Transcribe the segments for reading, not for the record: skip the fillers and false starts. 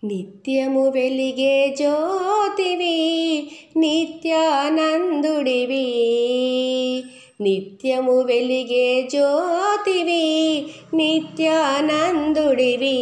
నిత్యము వెలిగే జ్యోతివి నిత్యానందుడివి నిత్యము వెలిగే జ్యోతివి నిత్యానందుడివి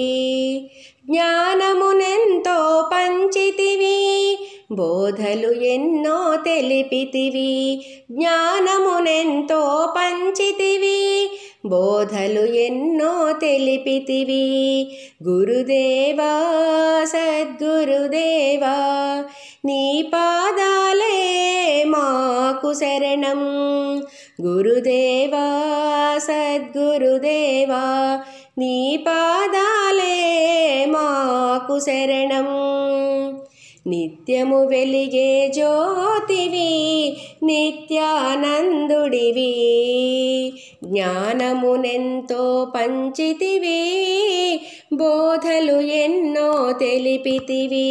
జ్ఞానమునెంతో పంచితివి బోధలు ఎన్నో తెలిపితివి జ్ఞానమునెంతో పంచితివి బోధలు ఎన్నో తెలిపితివి గురుదేవా సద్గురుదేవా నీ పాదాలే మాకు శరణం గురుదేవా సద్గురుదేవా నీ పాదాలే మాకు శరణం నిత్యము వెలిగే జ్యోతివి నిత్యానందుడివి జ్ఞానమునెంతో పంచితివి బోధలు ఎన్నో తెలిపితివి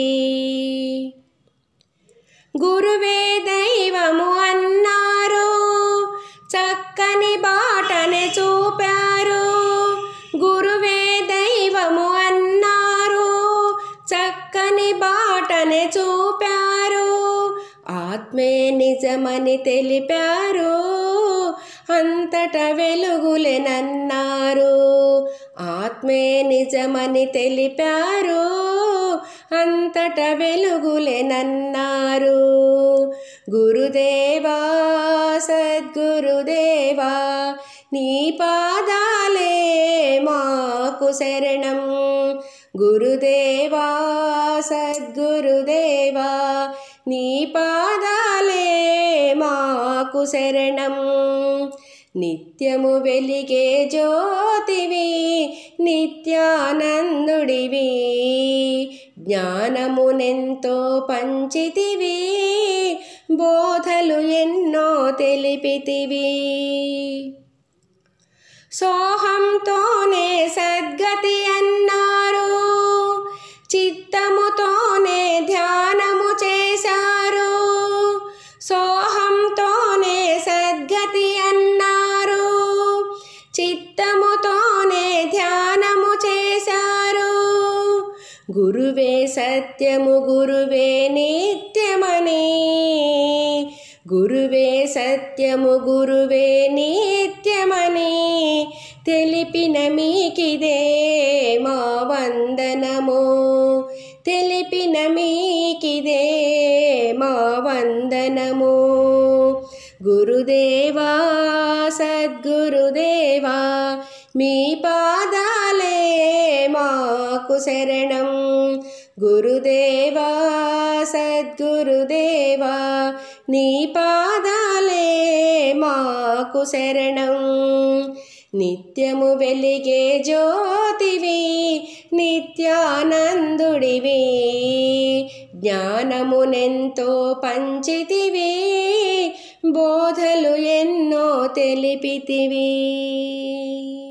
గురువే దైవము అన్నారు చక్కని బాటనే చూపారు గురువే దైవము అన్నారు చక్కని బాటనే చూపారు ఆత్మే నిజమని తెలిపారు అంతట వెలుగులెనన్నారు ఆత్మే నిజమని తెలిపారు అంతట వెలుగులెనన్నారు గురుదేవా సద్గురుదేవా నీ పాదాలే మాకు శరణం గురుదేవా సద్గురుదేవా నీ పాదాలే మాకు శరణం నిత్యము వెలిగే జ్యోతివి నిత్యానందుడివి జ్ఞానమునెంతో పంచితివి బోధలు ఎన్నో తెలిపితివి సోహంతోనే సద్గతి అన్నారు చిత్తముతోనే ధ్యానము చేశారు సోహంతోనే సద్గతి అన్నారు చిత్తముతోనే ధ్యానము చేశారు గురువే సత్యము గురువే నిత్యమని గురువే సత్యము గురువే నిత్యమని తెలిపిన మీకిదే మా వందనము తెలిపిన మీకిదే మా వందనము గురుదేవా సద్గురుదేవా మీ పాదాలే మాకు శరణం గురుదేవా సద్గురుదేవా నీ పాదాలే మాకు శరణం నిత్యము వెలిగే జ్యోతివి నిత్యానందుడివి జ్ఞానమునెంతో పంచితివి బోధలు ఎన్నో తెలిపితివి